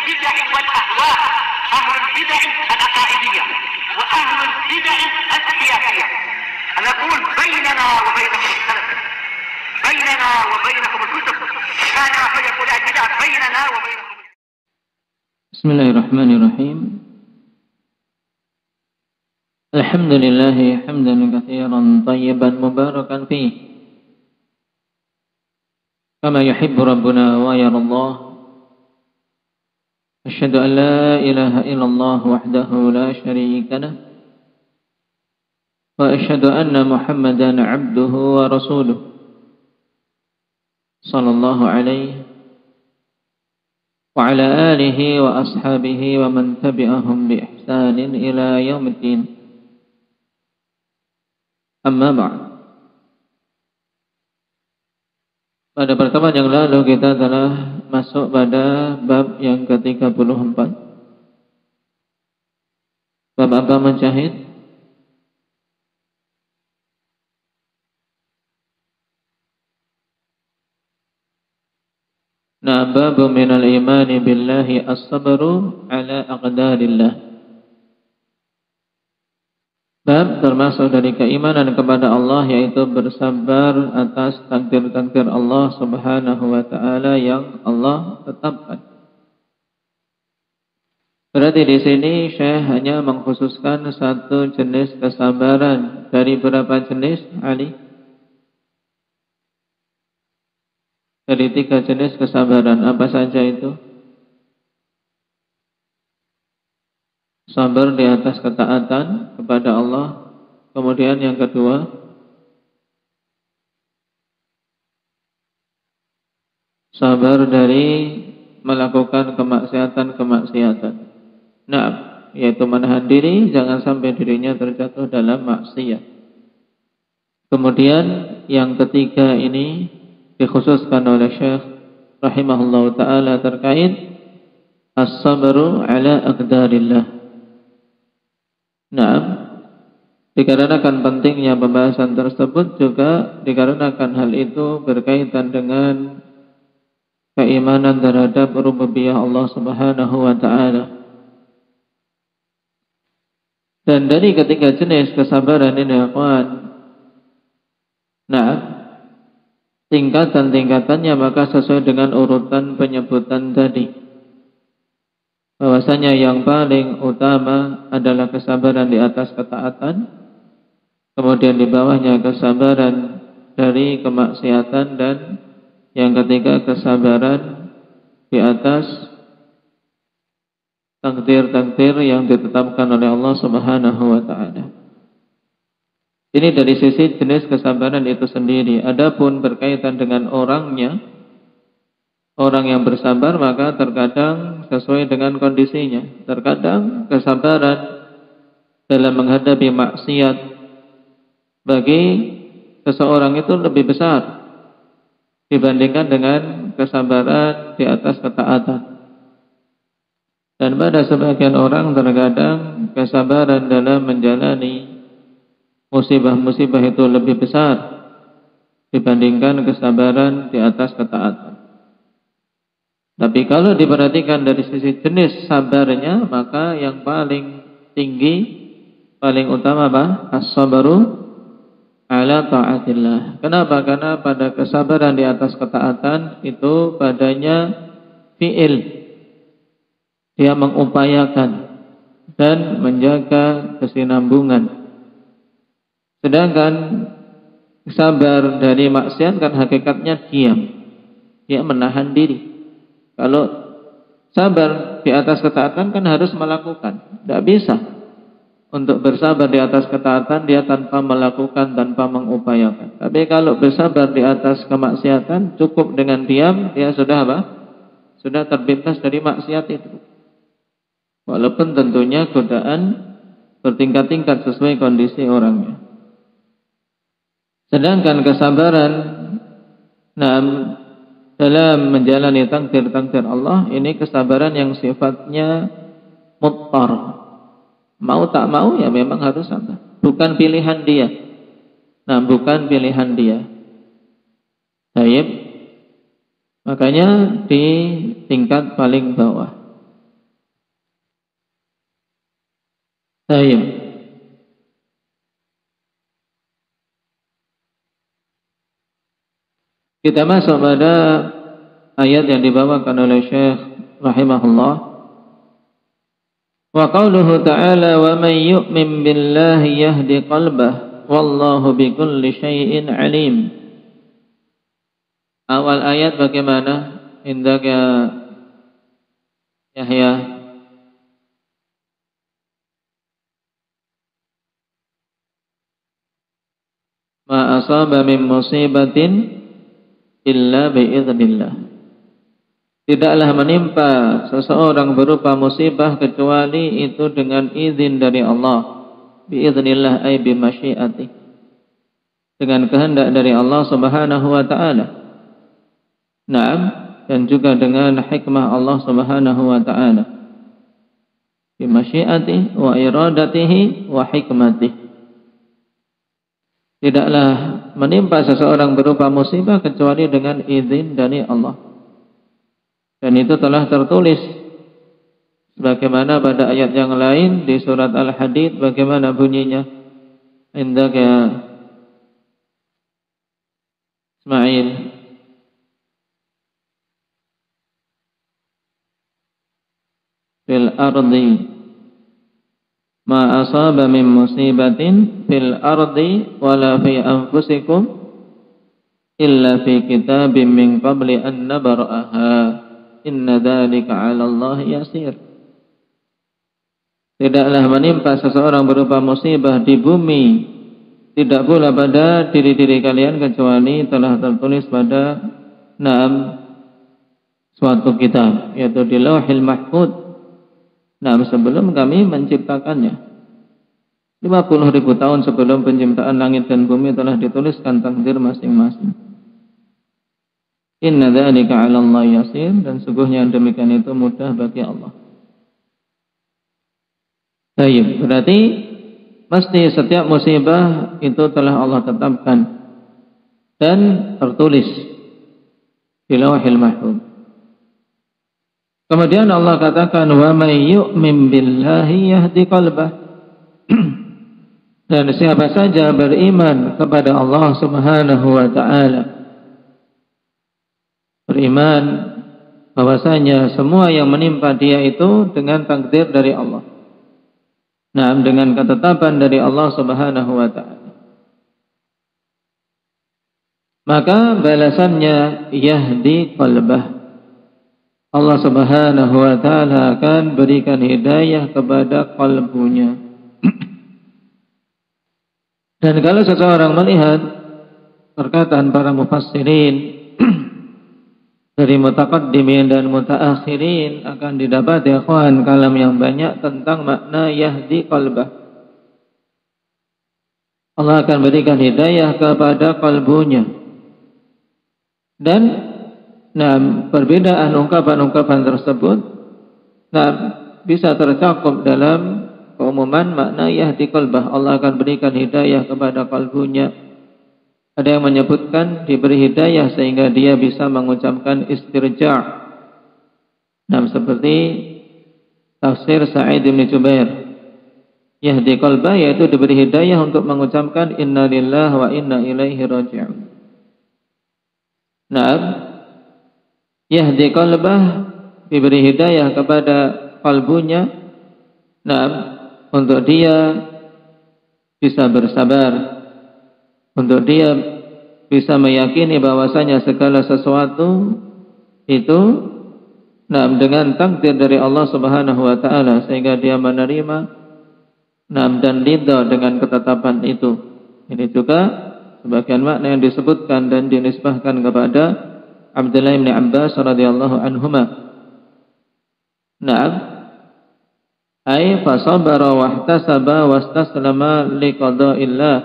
البدع والأهواء، أهل البدع العقائدية وأهل البدع السياسية. أنا أقول بيننا وبينكم السلف، بيننا وبينكم الكتب، كان فيقول البدع بيننا وبينكم. بسم الله الرحمن الرحيم. الحمد لله حمدا كثيرا طيبا مباركا فيه كما يحب ربنا ويرى الله. أشهد أن لا إله إلا الله وحده لا شريك له، وأشهد أن محمدا عبده ورسوله صلى الله عليه وعلى آله وأصحابه ومن تبعهم بإحسان إلى يوم الدين. Amma ba'd. Pada pertemuan yang lalu kita telah masuk pada bab yang ke-34. Bab apa Mujahid? Nah, babu minal imani billahi as-sabru ala aqdarillah. Bab termasuk dari keimanan kepada Allah, yaitu bersabar atas takdir-takdir Allah Subhanahu wa ta'ala yang Allah tetapkan. Berarti di sini Syekh hanya mengkhususkan satu jenis kesabaran dari berapa jenis, Ali? Dari 3 jenis kesabaran. Apa saja itu? Sabar di atas ketaatan kepada Allah. Kemudian yang kedua, sabar dari melakukan kemaksiatan. Nah, yaitu menahan diri jangan sampai dirinya terjatuh dalam maksiat. Kemudian yang ketiga ini dikhususkan oleh Syekh rahimahullahu ta'ala terkait as-sabru ala aqdarillah. Nah, dikarenakan pentingnya pembahasan tersebut juga dikarenakan hal itu berkaitan dengan keimanan terhadap rububiyah Allah Subhanahu wa ta'ala. Dan dari ketiga jenis kesabaran ini, akhwan, nah, tingkatan-tingkatannya maka sesuai dengan urutan penyebutan tadi. Bahwasanya yang paling utama adalah kesabaran di atas ketaatan, kemudian di bawahnya kesabaran dari kemaksiatan, dan yang ketiga kesabaran di atas takdir-takdir yang ditetapkan oleh Allah Subhanahu wa ta'ala. Ini dari sisi jenis kesabaran itu sendiri. Adapun berkaitan dengan orangnya, orang yang bersabar maka terkadang sesuai dengan kondisinya. Terkadang kesabaran dalam menghadapi maksiat bagi seseorang itu lebih besar dibandingkan dengan kesabaran di atas ketaatan. Dan pada sebagian orang terkadang kesabaran dalam menjalani musibah-musibah itu lebih besar dibandingkan kesabaran di atas ketaatan. Tapi kalau diperhatikan dari sisi jenis sabarnya, maka yang paling tinggi, paling utama apa? As-sabru ala ta'atillah. Kenapa? Karena pada kesabaran di atas ketaatan itu padanya fi'il. Dia mengupayakan dan menjaga kesinambungan. Sedangkan sabar dari maksiat kan hakikatnya diam. Dia menahan diri. Kalau sabar di atas ketaatan kan harus melakukan. Tidak bisa untuk bersabar di atas ketaatan dia tanpa melakukan, tanpa mengupayakan. Tapi kalau bersabar di atas kemaksiatan, cukup dengan diam, dia sudah apa? Sudah terbebas dari maksiat itu. Walaupun tentunya godaan bertingkat-tingkat sesuai kondisi orangnya. Sedangkan kesabaran dalam menjalani takdir-takdir Allah, ini kesabaran yang sifatnya muttar. Mau tak mau ya memang harus sabar. Bukan pilihan dia. Nah, bukan pilihan dia. Baik. Makanya di tingkat paling bawah. Baik. Kita masuk pada ayat yang dibawakan oleh Syekh rahimahullah. Wa qauluhu ta'ala wa man yu'min billahi yahdi qalbah wallahu bikulli syai'in alim. Awal ayat bagaimana? Indak ya Yahya. Ma asaba min musibatin illa bi'idznillah. Tidaklah menimpa seseorang berupa musibah kecuali itu dengan izin dari Allah. Bi'idznillah ay bimasyiatih. Dengan kehendak dari Allah Subhanahu wa taala. Naam, dan juga dengan hikmah Allah Subhanahu wa taala. Bimasyiatih wa iradatihi wa hikmatih. Tidaklah menimpa seseorang berupa musibah kecuali dengan izin dari Allah. Dan itu telah tertulis sebagaimana pada ayat yang lain di surat Al-Hadid, bagaimana bunyinya? Indaka Ismail. Fil ardi ma asaba min musibatin fil ardi wala fi anfusikum illa fi kitabim min qabli an nabra'aha inna dzalika 'ala Allah yasir. Tidaklah menimpa seseorang berupa musibah di bumi, tidak pula pada diri-diri kalian kecuali telah tertulis pada suatu kitab, yaitu di Lauhil Mahfuz. Sebelum kami menciptakannya, 50.000 tahun sebelum penciptaan langit dan bumi telah dituliskan takdir masing-masing. Inna dzalika 'ala Allah yasir, dan sungguhnya demikian itu mudah bagi Allah. Baik, berarti mesti setiap musibah itu telah Allah tetapkan dan tertulis di Lauhil Mahfuz. Kemudian Allah katakan wa may yu'min billahi yahdi qalbah. Dan siapa saja beriman kepada Allah Subhanahu wa taala, beriman bahwasanya semua yang menimpa dia itu dengan takdir dari Allah. Dengan ketetapan dari Allah Subhanahu wa taala. Maka balasannya yahdi qalbah. Allah Subhanahu wa taala akan berikan hidayah kepada kalbunya. Dan kalau seseorang melihat perkataan para mufassirin dari mutaqaddimin dan mutaakhirin, akan didapati ikhwan kalam yang banyak tentang makna yahdi qalbah. Allah akan berikan hidayah kepada kalbunya. Dan perbedaan ungkapan-ungkapan tersebut bisa tercakup dalam keumuman makna yahdi qalbah. Allah akan berikan hidayah kepada kalbunya. Ada yang menyebutkan diberi hidayah sehingga dia bisa mengucapkan istirja'. Seperti tafsir Sa'id bin Jubair. Yahdi qalbah yaitu diberi hidayah untuk mengucapkan inna lillahi wa inna ilaihi raji'un. Yahdi qalbah, diberi hidayah kepada kalbunya, untuk dia bisa bersabar, untuk dia bisa meyakini bahwasanya segala sesuatu itu dengan takdir dari Allah Subhanahu wa taala, sehingga dia menerima dan ridha dengan ketetapan itu. Ini juga sebagian makna yang disebutkan dan dinisbahkan kepada Abdullah bin Abbas radhiyallahu anhuma. Ay fasabara wahtasaba wastaslama liqada'illah.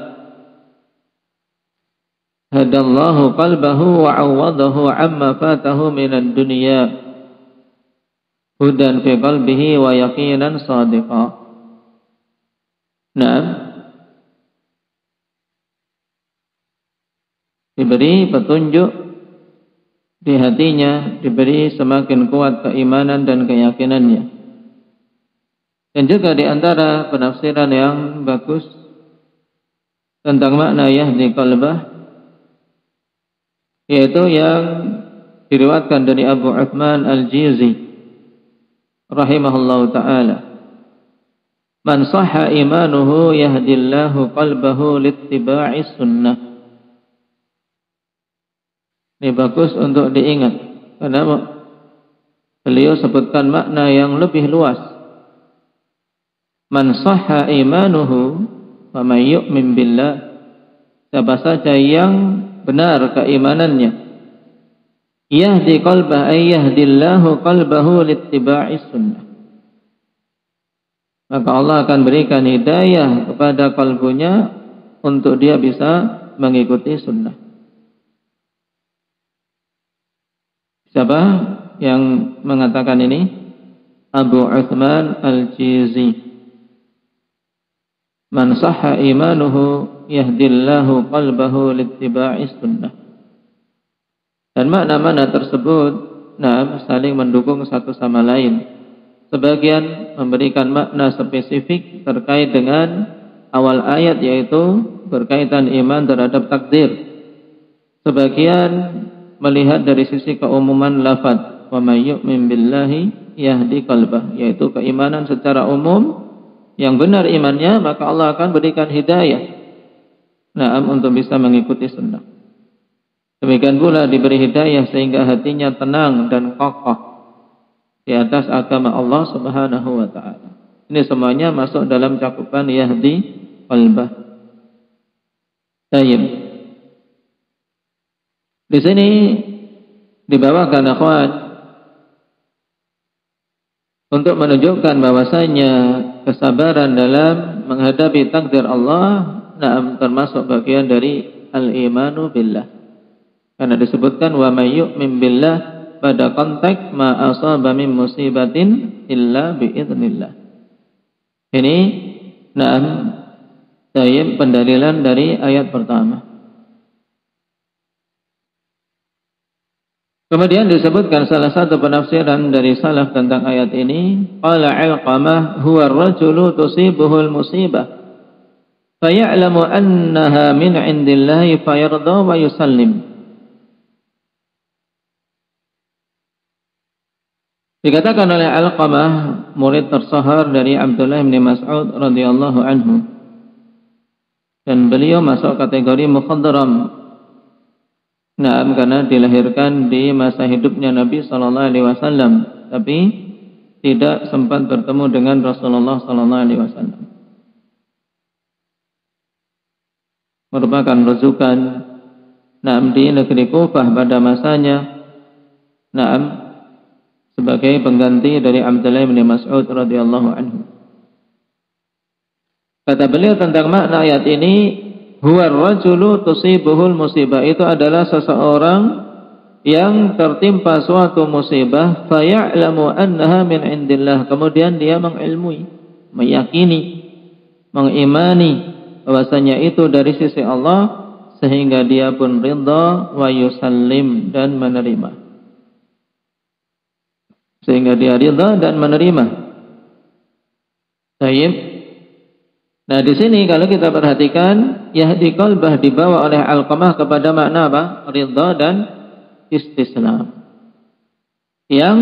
Hadallahu qalbahu wa 'awwadahu 'amma fatahu minad dunya. Hudan fi qalbihi wa yaqinan shadiqa. Diberi petunjuk di hatinya, diberi semakin kuat keimanan dan keyakinannya. Dan juga di antara penafsiran yang bagus tentang makna yahdi qalbah, yaitu yang diriwayatkan dari Abu Uthman Al-Jizi rahimahullahu ta'ala, man sahha imanuhu yahdillahu qalbahu littiba'is sunnah. Ini bagus untuk diingat karena beliau sebutkan makna yang lebih luas. Man sahha imanuhu wa may yu'min billah, siapa saja yang benar keimanannya, yahdi qalbah ay yahdillahu qalbahu littiba'is sunnah, maka Allah akan berikan hidayah kepada kalbunya untuk dia bisa mengikuti sunnah. Siapa yang mengatakan ini? Abu Uthman Al-Jizi. Man sahha imanuhu yahdillahu qalbahu littiba'is sunnah. Dan makna-makna tersebut saling mendukung satu sama lain. Sebagian memberikan makna spesifik terkait dengan awal ayat, yaitu berkaitan iman terhadap takdir. Sebagian melihat dari sisi keumuman lafaz wa may yu'min billahi yahdi qalbah, yaitu keimanan secara umum. Yang benar imannya, maka Allah akan berikan hidayah untuk bisa mengikuti sunnah. Demikian pula diberi hidayah sehingga hatinya tenang dan kokoh di atas agama Allah Subhanahu wa ta'ala. Ini semuanya masuk dalam cakupan yahdi qalbah. Tayyib. Di sini dibawakan akhwat untuk menunjukkan bahwasanya kesabaran dalam menghadapi takdir Allah termasuk bagian dari al-imanu billah. Karena disebutkan wa may yu'min billah pada konteks ma asaba min musibatin illa biidznillah. Ini pendalilan dari ayat pertama. Kemudian disebutkan salah satu penafsiran dari salaf tentang ayat ini, qala Alqamah huwa ar-rajulu tusibuhu al-musibah faya'lamu annaha min 'indillahi fayarda wa yusallim. Dikatakan oleh Alqamah, murid tersahar dari Abdullah bin Mas'ud radhiyallahu anhu, dan beliau masuk kategori mukhadram. Karena dilahirkan di masa hidupnya Nabi sallallahu alaihi wasallam, tapi tidak sempat bertemu dengan Rasulullah sallallahu alaihi wasallam. Merupakan rujukan di negeri Kufah pada masanya, sebagai pengganti dari Abdullah bin Mas'ud radhiyallahu anhu. Kata beliau tentang makna ayat ini, huwa ar-rajulu tusibuhul musibah, itu adalah seseorang yang tertimpa suatu musibah, faya'lamu annaha min indillah, kemudian dia mengilmui, meyakini, mengimani bahwasanya itu dari sisi Allah, sehingga dia pun ridha wa yusallim, dan menerima. Sehingga dia ridha dan menerima. Baik. Nah, di sini kalau kita perhatikan, yahdi qalbah dibawa oleh Alqamah kepada makna apa? Ridha dan istislam. Yang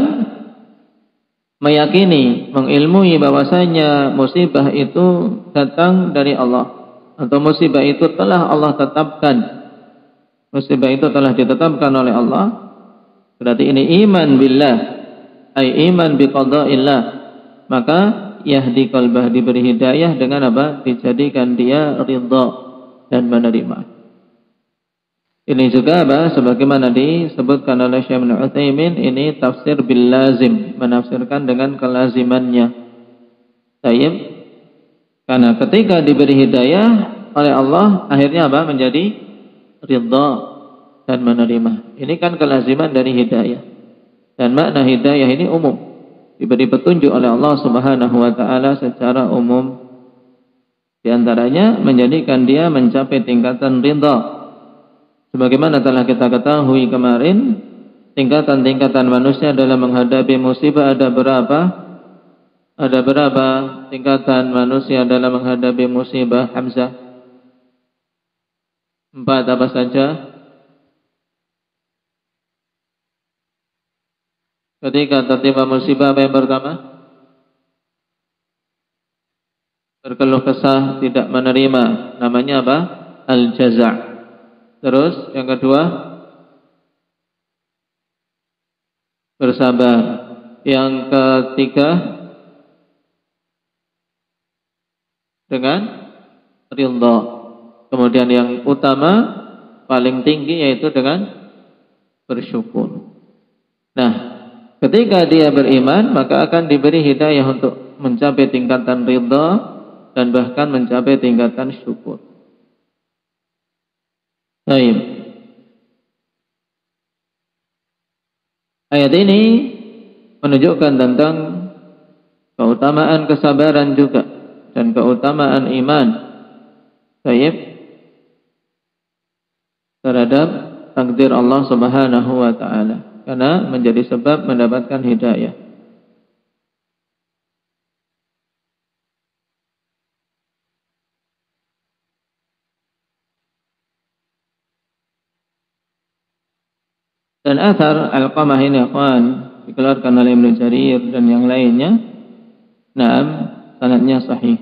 meyakini, mengilmui bahwasanya musibah itu datang dari Allah, atau musibah itu telah Allah tetapkan. Musibah itu telah ditetapkan oleh Allah. Berarti ini iman billah, ay iman biqada'illah. Maka yahdi qalbah diberi hidayah dengan apa? Dijadikan dia ridha dan menerima. Ini juga apa? Sebagaimana disebutkan oleh Syekh Ibnu Utsaimin, ini tafsir bil lazim, menafsirkan dengan kelazimannya. Tayyib. Karena ketika diberi hidayah oleh Allah, akhirnya apa? Menjadi ridha dan menerima. Ini kan kelaziman dari hidayah. Dan makna hidayah ini umum. Diberi petunjuk oleh Allah Subhanahu wa ta'ala secara umum. Di antaranya menjadikan dia mencapai tingkatan ridha. Sebagaimana telah kita ketahui kemarin, tingkatan-tingkatan manusia dalam menghadapi musibah ada berapa? Ada berapa tingkatan manusia dalam menghadapi musibah, Hamzah? 4 apa saja? Ketika tertimpa musibah, apa yang pertama? Berkeluh kesah, tidak menerima. Namanya apa? Al-jaza'. Terus yang kedua, bersabar. Yang ketiga, dengan ridha. Kemudian yang utama, paling tinggi, yaitu dengan bersyukur. Nah, ketika dia beriman, maka akan diberi hidayah untuk mencapai tingkatan ridha dan bahkan mencapai tingkatan syukur. Baik. Ayat ini menunjukkan tentang keutamaan kesabaran juga dan keutamaan iman. Baik. Terhadap takdir Allah Subhanahu wa taala, karena menjadi sebab mendapatkan hidayah. Dan athar Alqamah ini akhwan dikeluarkan oleh Ibnu Jarir dan yang lainnya. Naam, sanadnya sahih.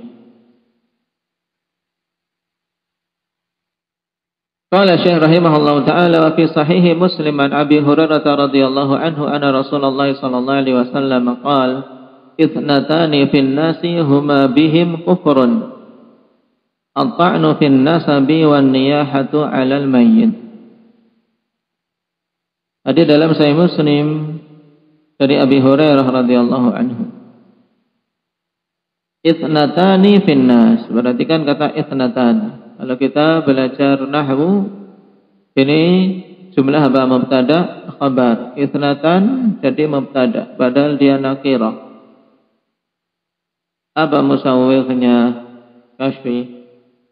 Qala Syekh rahimahullahu taala wa fi sahih Muslim an Abi Hurairah radhiyallahu anhu anna Rasulullah sallallahu alaihi wasallam qala ithnatani fin nasi huma bihim kufrun at-ta'nu fin nasabi wan niyahatu 'alal mayyit. Ada dalam Sahih Muslim dari Abi Hurairah radhiyallahu anhu. Ithnatani fin nas, berarti kan kata ithnatan. Kalau kita belajar nahwu, ini jumlah apa? Mubtada, khabar. Ithnatan jadi mubtada, padahal dia nakirah. Apa musawwirnya? Kashfi.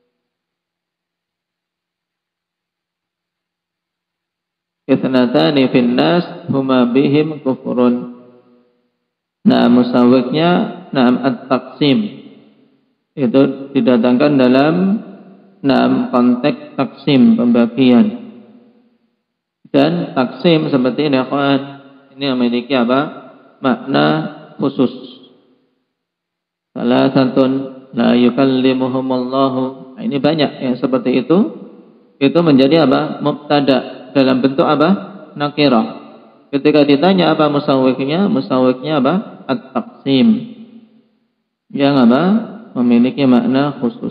Ithnatani fin nas huma bihim kufrun. Nah, musawwirnya na'am at-taqsim. Itu didatangkan dalam konteks taksim, pembagian. Dan taksim seperti ini, akhwan, ini memiliki apa? Makna khusus. Salasatun la yukallimuhumullahu. Nah, ini banyak yang seperti itu. Itu menjadi apa? Mubtada dalam bentuk apa? Nakirah. Ketika ditanya apa musawwiknya? Musawwiknya apa? At-taqsim. Yang apa? Memiliki makna khusus.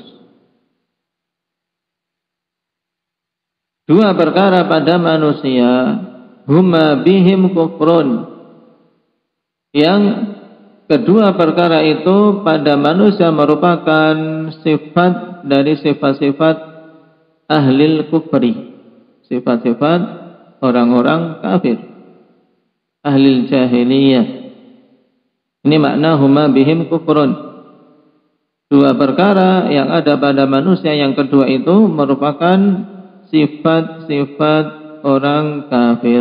Dua perkara pada manusia, huma bihim kufrun. Yang kedua perkara itu pada manusia merupakan sifat dari sifat-sifat ahlil kufri, sifat-sifat orang-orang kafir, ahlil jahiliyah. Ini makna huma bihim kufrun. Dua perkara yang ada pada manusia, yang kedua itu merupakan sifat-sifat orang kafir.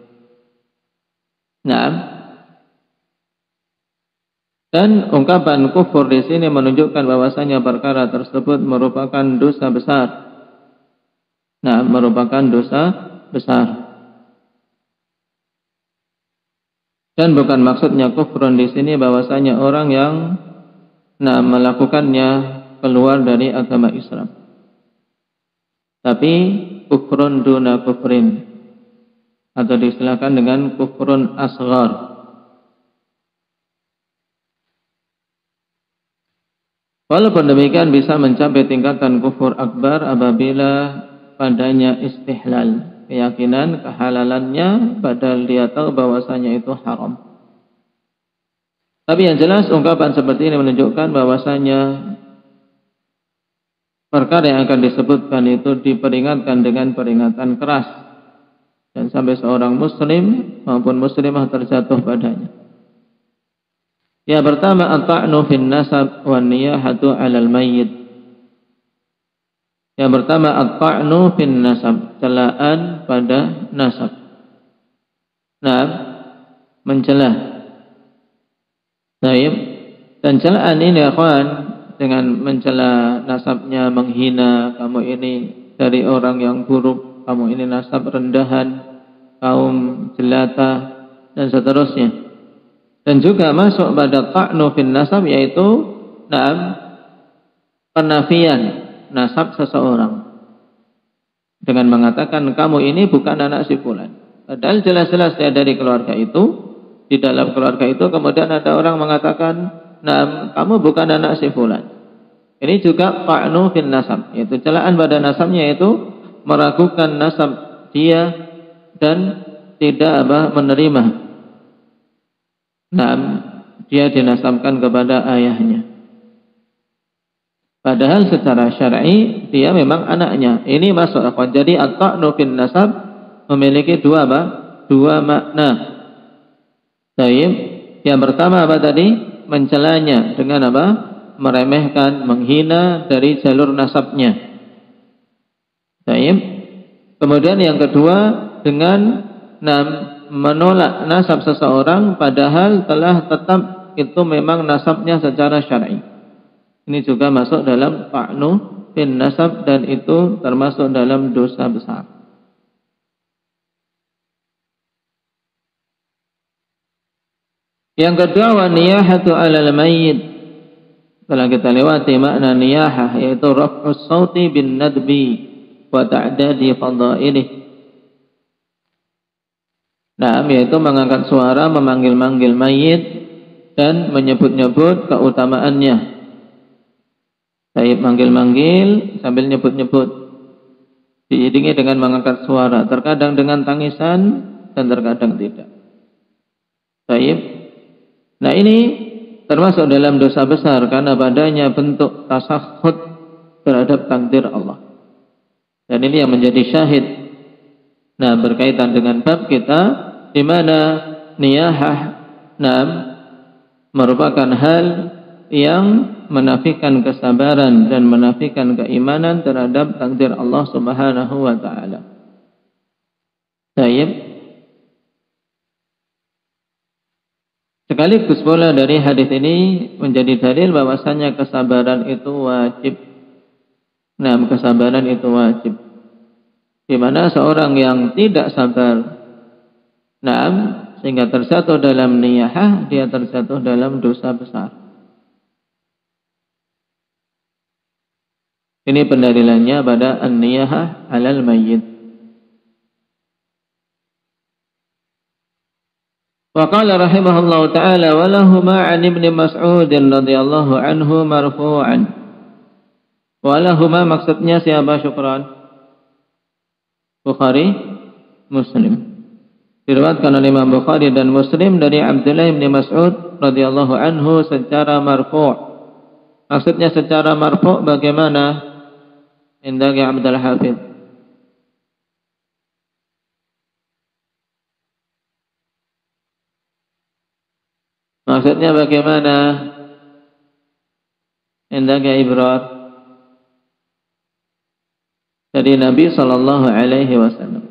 Nah, dan ungkapan kufur di sini menunjukkan bahwasanya perkara tersebut merupakan dosa besar. Nah, merupakan dosa besar. Dan bukan maksudnya kufrun di sini bahwasanya orang yang melakukannya keluar dari agama Islam. Tapi kufrun duna kufrin, atau diistilahkan dengan kufrun asghar. Walaupun demikian bisa mencapai tingkatan kufur akbar apabila padanya istihlal, keyakinan kehalalannya padahal dia tahu bahwasanya itu haram. Tapi yang jelas ungkapan seperti ini menunjukkan bahwasanya perkara yang akan disebutkan itu diperingatkan dengan peringatan keras, dan sampai seorang muslim maupun muslimah terjatuh padanya. Yang pertama, at-ta'nu fin nasab wan niyahatu 'alal mayyit. Yang pertama, at-ta'nu fin nasab, celaan pada nasab. Nah, mencela. Baik. Dan celaan ini akhwan, dengan mencela nasabnya, menghina kamu ini dari orang yang buruk, kamu ini nasab rendahan, kaum jelata, dan seterusnya. Dan juga masuk pada ta'nu fin nasab, yaitu penafian nasab seseorang dengan mengatakan kamu ini bukan anak si fulan. Padahal jelas-jelas dia dari keluarga itu. Di dalam keluarga itu kemudian ada orang mengatakan, nah, kamu bukan anak si fulan. Ini juga ta'nu fin nasab, yaitu celaan pada nasabnya, yaitu meragukan nasab dia dan tidak menerima. Nah, dia dinasabkan kepada ayahnya. Padahal secara syar'i dia memang anaknya. Ini masuk apa? Jadi at-ta'nu fin nasab memiliki dua makna. Baik, yang pertama apa tadi? Mencelanya dengan apa? Meremehkan, menghina dari jalur nasabnya. Baik. Kemudian yang kedua dengan menolak nasab seseorang padahal telah tetap itu memang nasabnya secara syar'i. Ini juga masuk dalam ta'nu fin nasab dan itu termasuk dalam dosa besar. Yang kedua, wa niyahatu 'alal mayyit. Telah kita lewati makna niyahah, yaitu raf'us sauti bin nadbi wa ta'dadi fadailih. Nah, yaitu mengangkat suara, memanggil-manggil mayit dan menyebut-nyebut keutamaannya. Baik, manggil-manggil sambil nyebut-nyebut, diiringi dengan mengangkat suara, terkadang dengan tangisan dan terkadang tidak. Baik. Nah, ini termasuk dalam dosa besar karena padanya bentuk tasakhut terhadap takdir Allah. Dan ini yang menjadi syahid. Nah, berkaitan dengan bab kita di mana niyahah merupakan hal yang menafikan kesabaran dan menafikan keimanan terhadap takdir Allah Subhanahu wa taala. Baik. Sekaligus pula dari hadis ini menjadi dalil bahwasanya kesabaran itu wajib. Nah, kesabaran itu wajib. Di mana seorang yang tidak sabar, sehingga terjatuh dalam niyahah, dia terjatuh dalam dosa besar. Ini pendalilannya pada an-niyahah 'alal mayyit. Wa qala rahimahullahu ta'ala wa lahuma 'an Ibnu Mas'ud radhiyallahu anhu marfu'an. Wa lahuma maksudnya siapa syukran? Bukhari, Muslim. Diriwayatkan oleh Imam Bukhari dan Muslim dari Abdullah bin Mas'ud radhiyallahu anhu secara marfu'. Maksudnya secara marfu' bagaimana? Indagi Abdul Hafidz. Maksudnya bagaimana? Indahnya Ibrar dari Nabi sallallahu alaihi wasallam.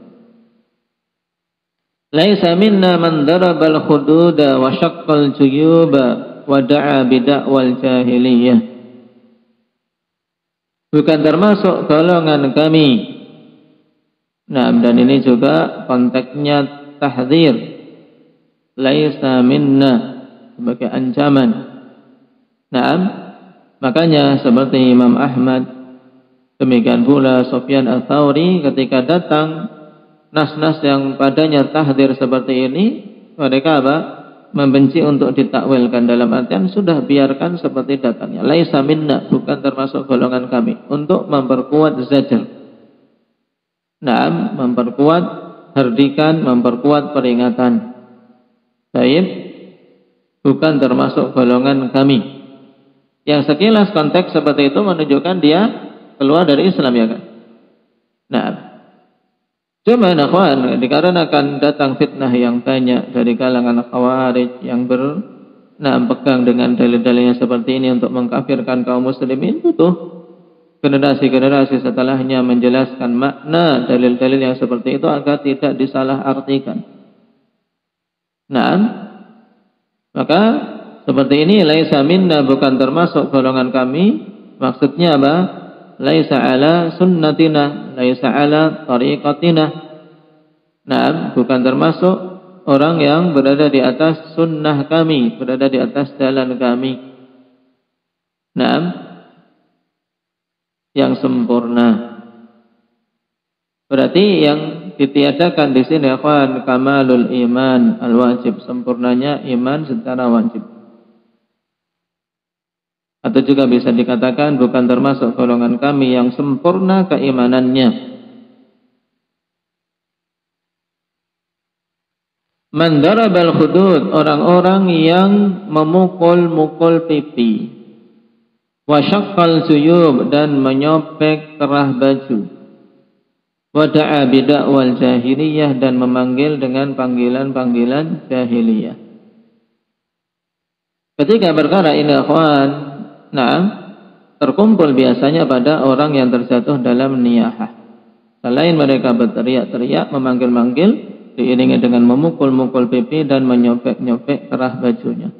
Laisa minna man daraba al-hududa wa syaqqal juyuba wa da'a bid'awal jahiliyah. Bukan termasuk golongan kami. Nah, dan ini juga konteksnya tahdzir. Laisa minna sebagai ancaman. Naam, makanya seperti Imam Ahmad, demikian pula Sufyan Ats-Tsauri ketika datang nas-nas yang padanya tahdzir seperti ini, mereka membenci untuk ditakwilkan dalam artian sudah biarkan seperti datangnya. Laisa minna, bukan termasuk golongan kami, untuk memperkuat zajr. Naam, memperkuat herdikan, memperkuat peringatan. Baik. Bukan termasuk golongan kami. Yang sekilas konteks seperti itu menunjukkan dia keluar dari Islam, ya kan? Nah, cuma akhwan, dikarenakan datang fitnah yang banyak dari kalangan Khawarij yang pegang dengan dalil-dalilnya seperti ini untuk mengkafirkan kaum muslimin, butuh generasi-generasi setelahnya menjelaskan makna dalil-dalil yang seperti itu agar tidak disalah artikan. Nah, maka seperti ini, laisa minna, bukan termasuk golongan kami. Maksudnya apa? Laisa ala sunnatina, laisa ala tariqatina. Nah, bukan termasuk orang yang berada di atas sunnah kami, berada di atas jalan kami. Nah, yang sempurna. Berarti yang ditiadakan di sini ikhwan kamalul iman al-wajib, sempurnanya iman secara wajib. Atau juga bisa dikatakan bukan termasuk golongan kami yang sempurna keimanannya. Man darabal khudud, orang-orang yang memukul-mukul pipi. Wa syaqqal juyub, dan menyopek kerah baju. Wa da'a bidakwal jahiliyah, dan memanggil dengan panggilan-panggilan jahiliyah. Ketika perkara ini ikhwan, terkumpul biasanya pada orang yang terjatuh dalam niyahah. Selain mereka berteriak-teriak, memanggil-manggil, diiringi dengan memukul-mukul pipi dan menyopek-nyopek kerah bajunya.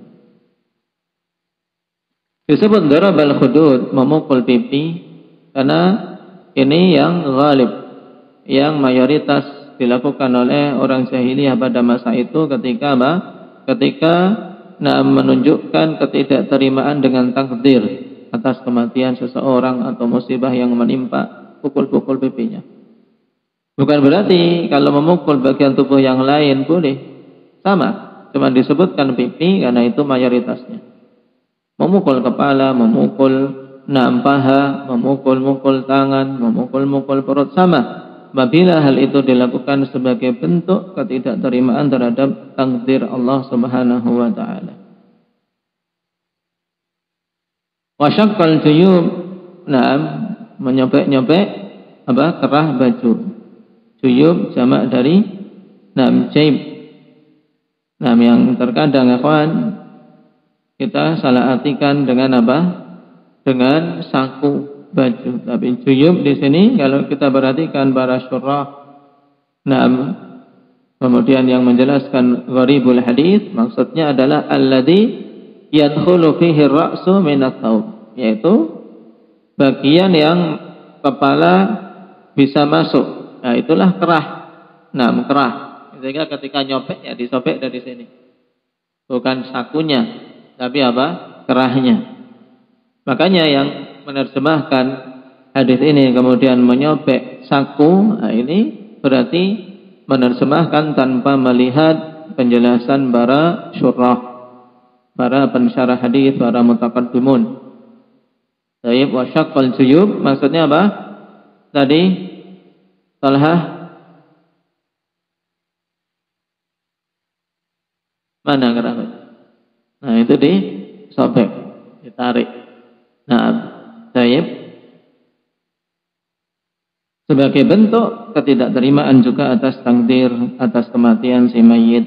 Disebut darabal khudud, memukul pipi, karena ini yang ghalib, yang mayoritas dilakukan oleh orang jahiliyah pada masa itu ketika apa? Ketika menunjukkan ketidakterimaan dengan takdir atas kematian seseorang atau musibah yang menimpa, pukul-pukul pipinya. Bukan berarti kalau memukul bagian tubuh yang lain boleh, sama, cuma disebutkan pipi karena itu mayoritasnya. Memukul kepala, memukul paha, memukul-mukul tangan, memukul-mukul perut, sama. Apabila hal itu dilakukan sebagai bentuk ketidakterimaan terhadap takdir Allah Subhanahu wa taala. Wa syaqqal juyub, menyopek-nyopek kerah baju. Juyub jamak dari jaib. Yang terkadang ikhwan kita salah artikan dengan apa? Dengan saku baju. Tapi juyub di sini kalau kita perhatikan para syurah, kemudian yang menjelaskan gharibul hadis, maksudnya adalah alladzi yadkhulu fihi ar-ra'su min at-thawb, yaitu bagian yang kepala bisa masuk. Nah, itulah kerah. Kerah. Sehingga ketika nyopek ya disobek dari sini. Bukan sakunya, tapi apa? Kerahnya. Makanya yang menerjemahkan hadis ini kemudian menyopek saku, ini berarti menerjemahkan tanpa melihat penjelasan para syurah, para pensyarah hadis, para mutaqaddimun. Tayyib wa syaqqal juyub, maksudnya apa? Tadi Talhah mana kerahnya? Nah, itu disobek, ditarik. Tayyib. Sebagai bentuk ketidakterimaan juga atas takdir, atas kematian si mayit.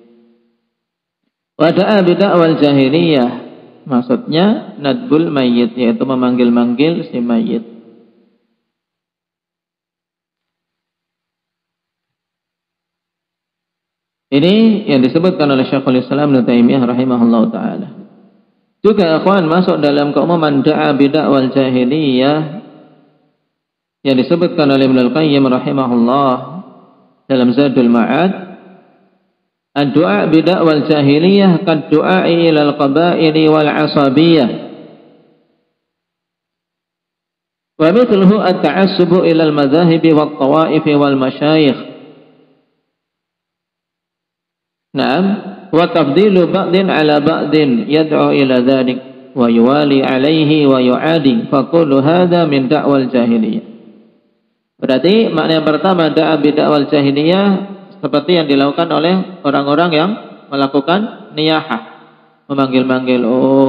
Wada'a bidakwal jahiliyah, maksudnya nadbul mayit, yaitu memanggil-manggil si mayit. Ini yang disebutkan oleh Syekhul Islam Ibnu Taimiyah rahimahullahu taala. Juga akhwan masuk dalam keumuman da'a bidakwal jahiliyah yang disebutkan oleh Ibnu Al-Qayyim rahimahullah dalam Zadul Ma'ad. Ad-du'a bidakwal jahiliyah kad-du'a'i ilal qabaili wal 'asabiyah. Wa mithluhu at-ta'assubu ilal madhahibi wat tawa'ifi wal masyayikh. Wa tafdilu ba'din ala ba'din yad'u ila dhalik wa yuwali alaihi wa yu'adi fa kullu hadha min da'wal jahiliyah. Berarti makna yang pertama da'a bidakwal jahiliyah seperti yang dilakukan oleh orang-orang yang melakukan niyahah, memanggil-manggil,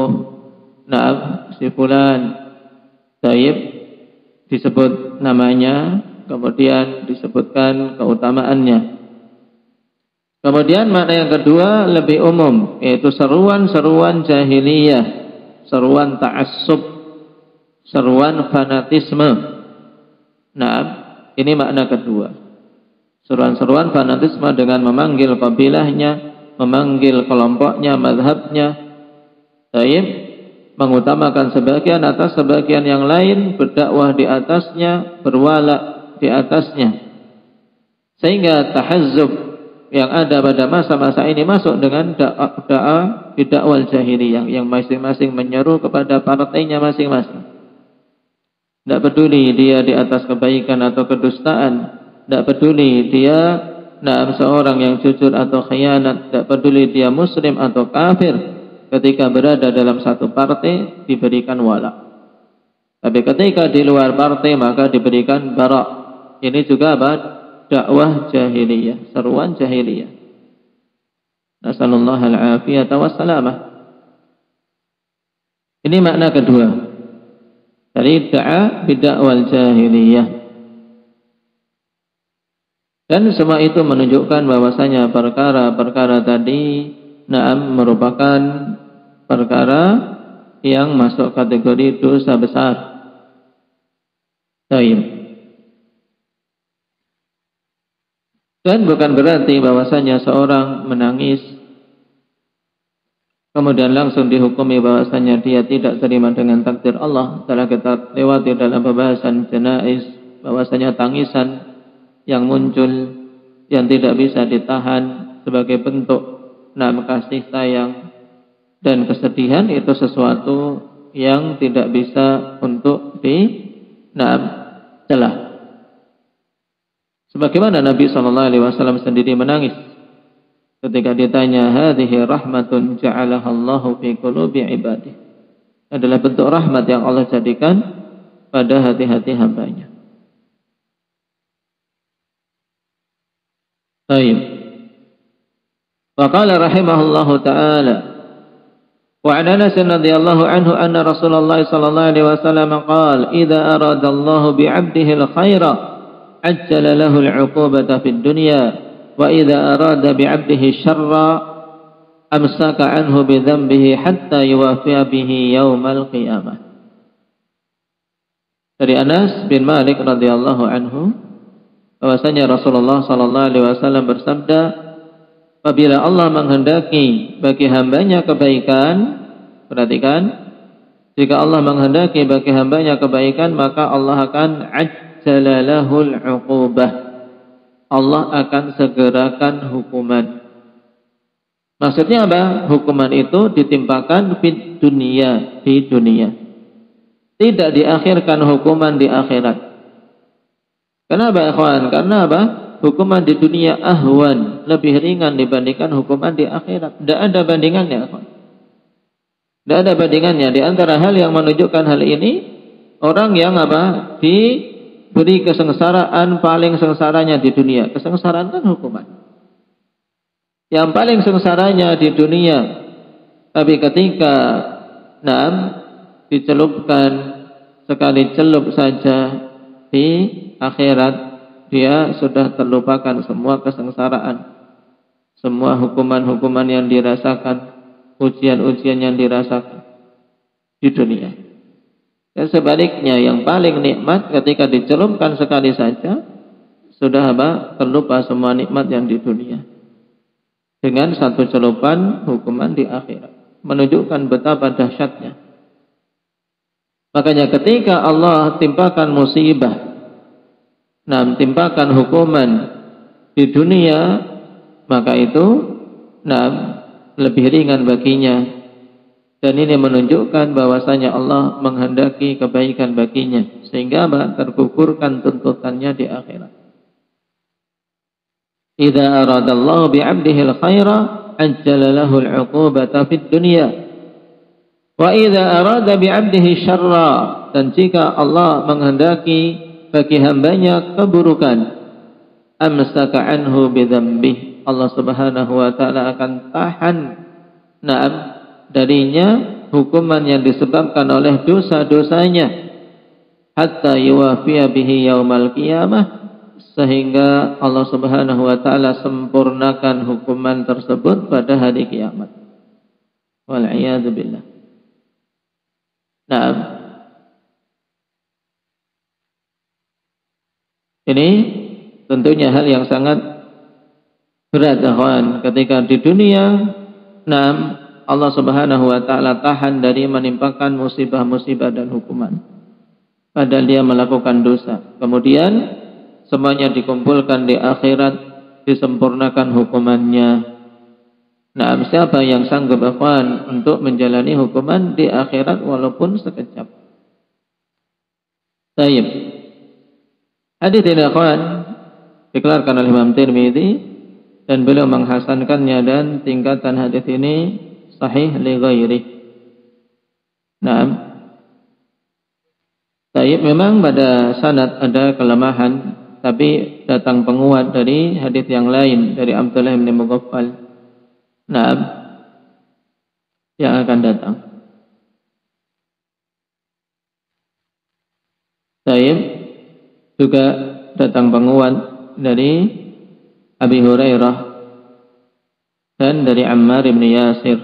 si fulan, tayyib, disebut namanya, kemudian disebutkan keutamaannya. Kemudian makna yang kedua lebih umum, yaitu seruan-seruan jahiliyah, seruan ta'assub, seruan fanatisme. Ini makna kedua. Seruan-seruan fanatisme dengan memanggil kabilahnya, memanggil kelompoknya, mazhabnya, Taib, mengutamakan sebagian atas sebagian yang lain, berdakwah di atasnya, berwala di atasnya. Sehingga tahazzub yang ada pada masa-masa ini masuk dengan dakwah jahiliyah yang masing-masing menyeru kepada partainya masing-masing. Tidak peduli dia di atas kebaikan atau kedustaan, tidak peduli dia seorang yang jujur atau khianat, tidak peduli dia muslim atau kafir, ketika berada dalam satu partai diberikan wala. Tapi ketika di luar partai maka diberikan bara. Ini juga dakwah jahiliyah, seruan jahiliyah. Nasallallahu al-afiyata wassalamah. Ini makna kedua dari bidakwal jahiliyah. Dan semua itu menunjukkan bahwasanya perkara-perkara tadi merupakan perkara yang masuk kategori dosa besar. Baik. Dan bukan berarti bahwasanya seorang menangis kemudian langsung dihukumi bahwasanya dia tidak terima dengan takdir Allah. Telah kita lewati dalam pembahasan janaiz bahwasanya tangisan yang muncul yang tidak bisa ditahan sebagai bentuk kasih sayang dan kesedihan itu sesuatu yang tidak bisa untuk celah. Sebagaimana Nabi SAW sendiri menangis ketika ditanya, hadhihi rahmatun ja'alaha Allahu fi qulubi ibadih. Adalah bentuk rahmat yang Allah jadikan pada hati-hati hambanya. Baik. Wa qala rahimahullahu ta'ala wa 'an Anas radhiyallahu anhu anna Rasulullah sallallahu alaihi wasallam qala idza arada Allahu bi 'abdihi al-khaira ajjala lahu al-'uqubata fid dunya wa idza arada bi 'abdihi syarra amsaka 'anhu bi dhanbihi hatta yuwafiya bihi yaumal qiyamah. Dari Anas bin Malik radhiyallahu anhu bahwasanya Rasulullah sallallahu alaihi wasallam bersabda, apabila Allah menghendaki bagi hambanya kebaikan, perhatikan, jika Allah menghendaki bagi hambanya kebaikan, maka Allah akan ajjala lahul 'uqubah. Allah akan segerakan hukuman. Maksudnya apa? Hukuman itu ditimpakan di dunia. Tidak diakhirkan hukuman di akhirat. Kenapa ikhwan? Karena apa? Hukuman di dunia ahwan, lebih ringan dibandingkan hukuman di akhirat. Tidak ada bandingannya, ikhwan. Tidak ada bandingannya. Di antara hal yang menunjukkan hal ini, orang yang diberi kesengsaraan paling sengsaranya di dunia. Kesengsaraan kan hukuman. Yang paling sengsaranya di dunia, tapi ketika dicelupkan sekali celup saja di akhirat, dia sudah terlupakan semua kesengsaraan, semua hukuman-hukuman yang dirasakan, ujian-ujian yang dirasakan di dunia. Dan sebaliknya, yang paling nikmat ketika dicelupkan sekali saja, sudah terlupa semua nikmat yang di dunia. Dengan satu celupan hukuman di akhirat, menunjukkan betapa dahsyatnya. Makanya ketika Allah timpakan musibah, timpakan hukuman di dunia, maka itu lebih ringan baginya. Dan ini menunjukkan bahwasanya Allah menghendaki kebaikan baginya, sehingga tergugurkan tuntutannya di akhirat. Idza aradallahu bi'abdihi al-khaira ajjala lahu al-'uqubata fid dunya. Wa idza arada bi'abdihi syarra, dan jika Allah menghendaki bagi hambanya keburukan, amsaka anhu bidzambih, Allah Subhanahu wa taala akan tahan darinya hukuman yang disebabkan oleh dosa-dosanya, hatta yuwafiya bihi yaumal qiyamah, sehingga Allah Subhanahu wa taala sempurnakan hukuman tersebut pada hari kiamat. Wal a'yadu billah. Ini tentunya hal yang sangat berat, kawan. Ketika di dunia, Allah Subhanahu wa taala tahan dari menimpakan musibah-musibah dan hukuman. Padahal dia melakukan dosa. Kemudian semuanya dikumpulkan di akhirat, disempurnakan hukumannya. Nah, siapa yang sanggup ikhwan untuk menjalani hukuman di akhirat walaupun sekejap? Baik. Hadis ini ikhwan dikeluarkan oleh Imam Tirmidzi dan beliau menghasankannya dan tingkatan hadis ini sahih li ghairi. Naam. Baik, memang pada sanad ada kelemahan, tapi datang penguat dari hadis yang lain dari Abdullah bin Mughaffal. Naam. Yang akan datang. Baik. Juga datang penguat dari Abi Hurairah dan dari Ammar bin Yasir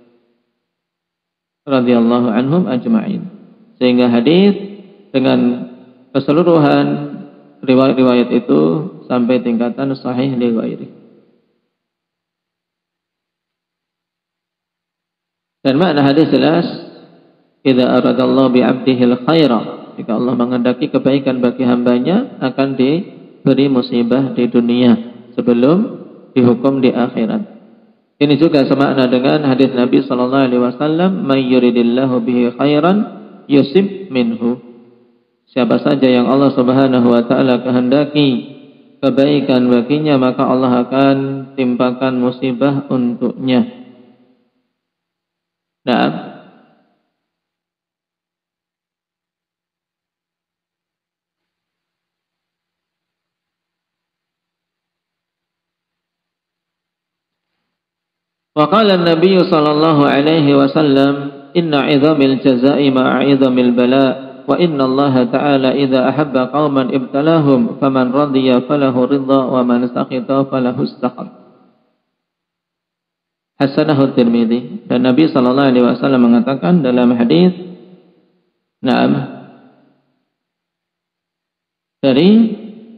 radhiyallahu anhum ajma'in. Sehingga hadis dengan keseluruhan riwayat-riwayat itu sampai tingkatan sahih li ghairi. Dan makna hadis jelas, idza aradallahu bi 'abdihi al-khaira, jika Allah menghendaki kebaikan bagi hambanya akan diberi musibah di dunia sebelum dihukum di akhirat. Ini juga semakna dengan hadis Nabi sallallahu alaihi wasallam, "May yuridillahu bihi khairan yusib minhu." Siapa saja yang Allah Subhanahu wa taala kehendaki kebaikan baginya, maka Allah akan timpakan musibah untuknya. Nah, wa qala an-nabiy sallallahu alaihi wasallam, "Inna 'idhamil jazaa'i ma'a 'idhamil bala', wa inna Allah ta'ala idza ahabba qauman ibtalahum, faman radiya falahu ridha wa man sakhita falahu as-sakhat." Hasanahu Tirmidzi. Dan Nabi sallallahu alaihi wasallam mengatakan dalam hadis, na'am, dari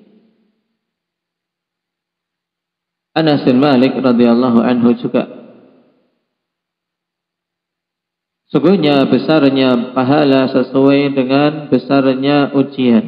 Anas bin Malik radhiyallahu anhu juga, sungguhnya besarnya pahala sesuai dengan besarnya ujian.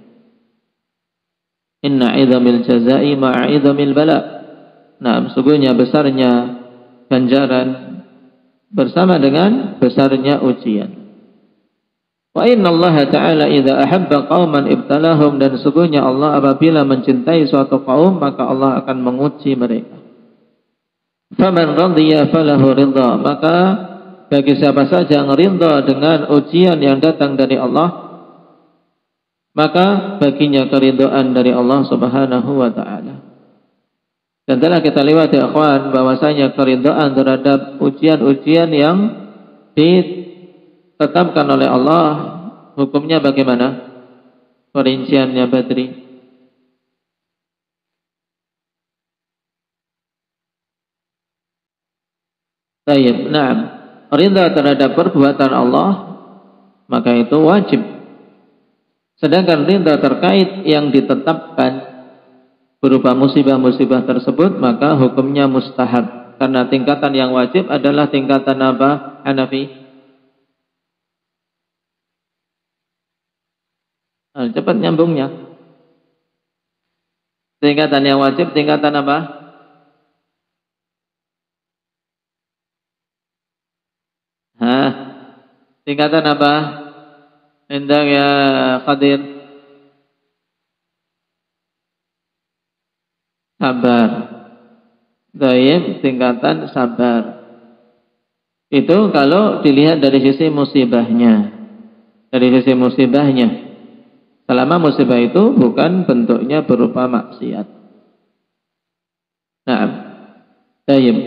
Inna 'idhamil jazaa'i ma'a 'idhamil bala'. Nah, sungguhnya besarnya ganjaran bersama dengan besarnya ujian. Wa inna Allah ta'ala idza ahabba qauman ibtalahum, dan sungguhnya Allah apabila mencintai suatu kaum maka Allah akan menguji mereka. Faman radiya falahu ridha, maka bagi siapa saja yang ridha dengan ujian yang datang dari Allah, maka baginya keridhaan dari Allah Subhanahu wa taala. Dan telah kita lewati ikhwan bahwasanya keridhaan terhadap ujian-ujian yang ditetapkan oleh Allah, hukumnya bagaimana? Perinciannya Badri. Baik, na'am. Ridha terhadap perbuatan Allah, maka itu wajib. Sedangkan ridha terkait yang ditetapkan berupa musibah-musibah tersebut, maka hukumnya mustahab. Karena tingkatan yang wajib adalah tingkatan apa? Hanafi. Nah, cepat nyambungnya. Tingkatan yang wajib, tingkatan apa? Hah? Tingkatan apa? Endang ya Khadir. Sabar. Baik, tingkatan sabar. Itu kalau dilihat dari sisi musibahnya. Dari sisi musibahnya. Selama musibah itu bukan bentuknya berupa maksiat. Nah, baik.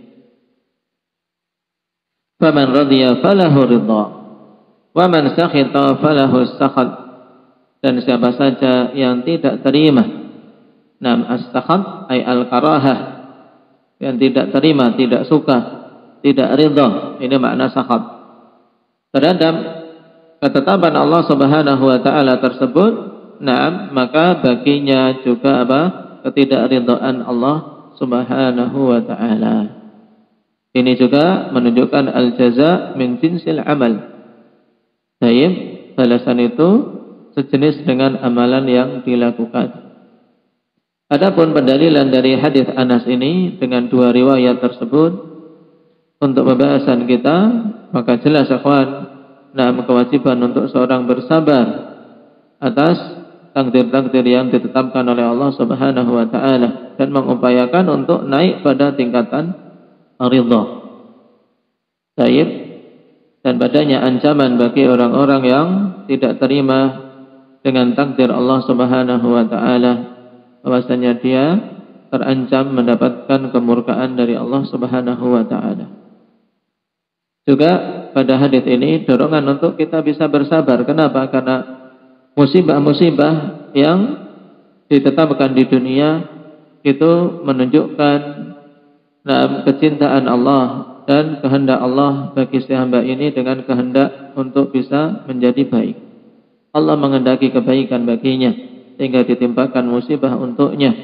Faman radiya falahu ridha, wa man sakhita falahu sakhat. Dan siapa saja yang tidak terima, nam as-sakhat ay al-karahah, yang tidak terima, tidak suka, tidak ridha, ini makna sakhat, terhadap ketetapan Allah Subhanahu wa taala tersebut, nah, maka baginya juga apa? Ketidakridhaan Allah Subhanahu wa taala. Ini juga menunjukkan al-jaza min jinsil amal. Baik, balasan itu sejenis dengan amalan yang dilakukan. Adapun pendalilan dari hadis Anas ini dengan dua riwayat tersebut untuk pembahasan kita, maka jelas akhwan, kewajiban untuk seorang bersabar atas takdir-takdir yang ditetapkan oleh Allah Subhanahu wa taala dan mengupayakan untuk naik pada tingkatan ridha. Baik, dan padanya ancaman bagi orang-orang yang tidak terima dengan takdir Allah Subhanahu wa taala, bahwasanya dia terancam mendapatkan kemurkaan dari Allah Subhanahu wa taala. Juga pada hadis ini dorongan untuk kita bisa bersabar. Kenapa? Karena musibah-musibah yang ditetapkan di dunia itu menunjukkan kecintaan Allah dan kehendak Allah bagi si hamba ini dengan kehendak untuk bisa menjadi baik. Allah menghendaki kebaikan baginya sehingga ditimpakan musibah untuknya.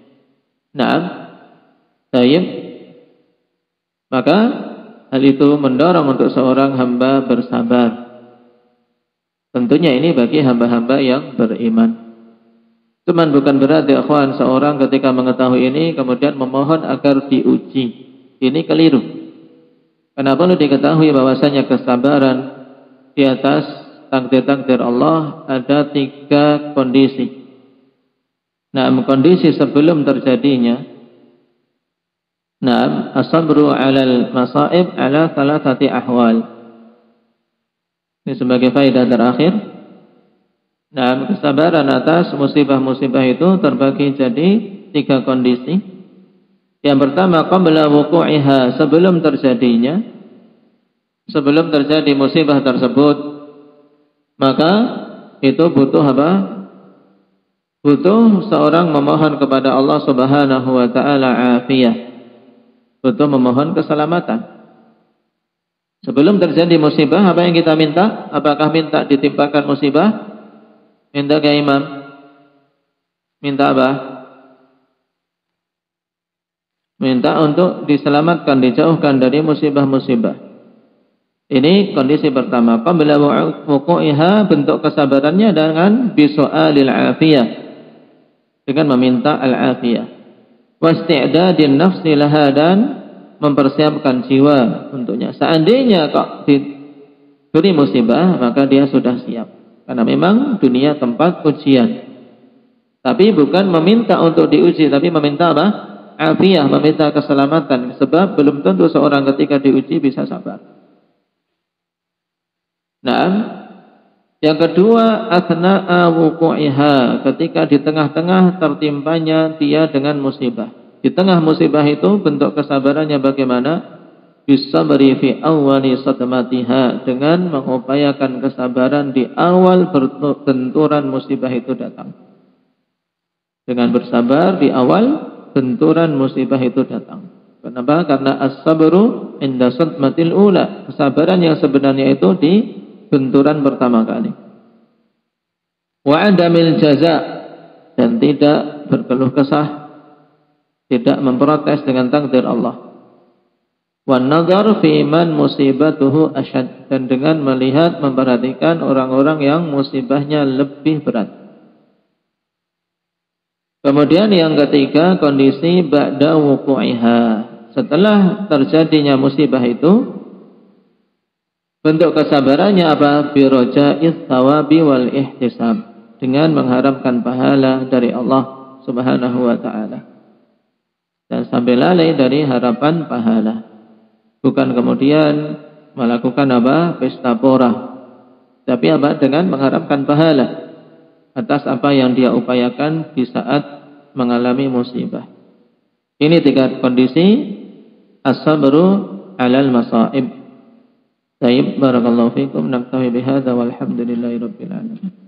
Baik. Maka hal itu mendorong untuk seorang hamba bersabar. Tentunya ini bagi hamba-hamba yang beriman. Cuman bukan berarti akhwan seorang ketika mengetahui ini kemudian memohon agar diuji. Ini keliru. Karena perlu diketahui bahwasanya kesabaran di atas takdir-takdir Allah ada 3 kondisi. Kondisi sebelum terjadinya, as-sabru 'alal masaib 'ala 3 ahwal. Ini sebagai faedah terakhir. Kesabaran atas musibah-musibah itu terbagi jadi 3 kondisi. Yang pertama, qabla wuqu'iha, sebelum terjadinya, sebelum terjadi musibah tersebut, maka itu butuh apa? Butuh seorang memohon kepada Allah Subhanahu wa taala afiyah. Butuh memohon keselamatan. Sebelum terjadi musibah, apa yang kita minta? Apakah minta ditimpakan musibah? Minta ke imam? Minta apa? Minta untuk diselamatkan, dijauhkan dari musibah-musibah. Ini kondisi pertama. Qabla wuqu'iha, bentuk kesabarannya dengan bisu'alil afiyah, dengan meminta al-afiyah. Wasti'dadin nafsi laha, dan mempersiapkan jiwa untuknya. Seandainya kok diberi musibah, maka dia sudah siap. Karena memang dunia tempat ujian. Tapi bukan meminta untuk diuji, tapi meminta apa? Afiyah, meminta keselamatan. Sebab belum tentu seorang ketika diuji bisa sabar. Yang kedua, athna'a wuqu'iha, ketika di tengah-tengah tertimpanya dia dengan musibah. Di tengah musibah itu bentuk kesabarannya bagaimana? Bisabri fi awwali sadmatiha, dengan mengupayakan kesabaran di awal benturan musibah itu datang. Dengan bersabar di awal benturan musibah itu datang. Kenapa? Karena as-sabru inda sadmatil ula, kesabaran yang sebenarnya itu di benturan pertama kali. Wa adamil jaza, dan tidak berkeluh kesah, tidak memprotes dengan takdir Allah. Wan nazar fi man musibatuhu asyad, dan dengan melihat, memperhatikan orang-orang yang musibahnya lebih berat. Kemudian yang ketiga, kondisi ba'da wuqu'iha, setelah terjadinya musibah itu, bentuk kesabarannya apa? Biroja'iz thawabi wal ihtisab, dengan mengharapkan pahala dari Allah Subhanahu wa ta'ala, dan sampai lalai dari harapan pahala. Bukan kemudian melakukan apa? Pesta pora, tapi apa? Dengan mengharapkan pahala atas apa yang dia upayakan di saat mengalami musibah. Ini 3 kondisi as-sabru 'alal masaib. Baik, barakallahu fikum. Naktafi bihadza walhamdulillahi rabbil alamin.